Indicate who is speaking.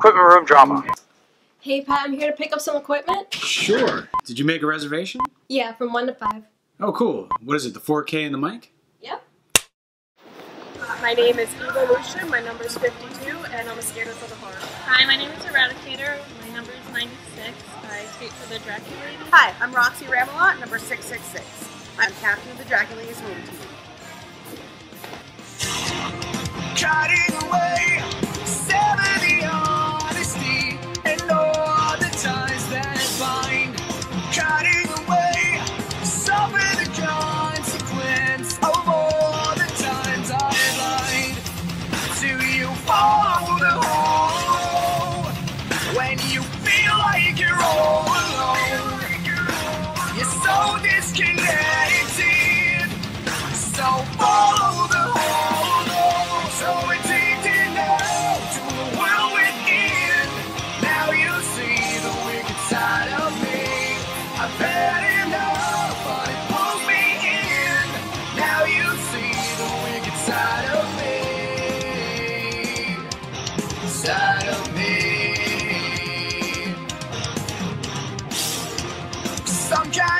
Speaker 1: equipment room drama.
Speaker 2: Hey Pat, I'm here to pick up some equipment.
Speaker 3: Sure. Did you make a reservation?
Speaker 2: Yeah, from 1 to 5.
Speaker 3: Oh, cool. What is it, the 4K and the mic?
Speaker 2: Yep.
Speaker 4: My name is Evolution, my number is 52, and I'm a skater for the heart.
Speaker 5: Hi, my name is Eradicator, my number is 96, I skate for the Dracula Lady.
Speaker 4: Hi, I'm Roxy Ramelot, number 666. I'm captain of the Dracula's home team.
Speaker 6: Cutting away, severing the honesty, and all the ties that bind. Cutting away, suffer the consequence of all the times I lied. Do you follow the hole when you feel like you're all alone? You're so disconnected, so follow the hole. So addicted now to the world within. Now you see the wicked side of me. I've had enough, but it pulls me in. Now you see the wicked side of me. Side of me. Some kind